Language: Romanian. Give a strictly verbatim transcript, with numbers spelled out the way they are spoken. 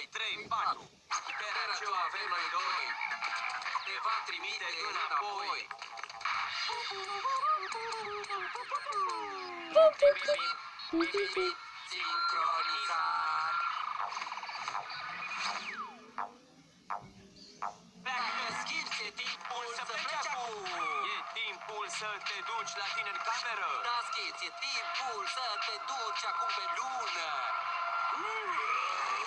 doi, trei, patru. Puterea ce o avem noi doi te va trimite înapoi. Sincronizat. Dacă schimbi, e timpul să pleci acum. E timpul să te duci la tine în cameră. Da, Skits, e timpul să te duci acum pe lună.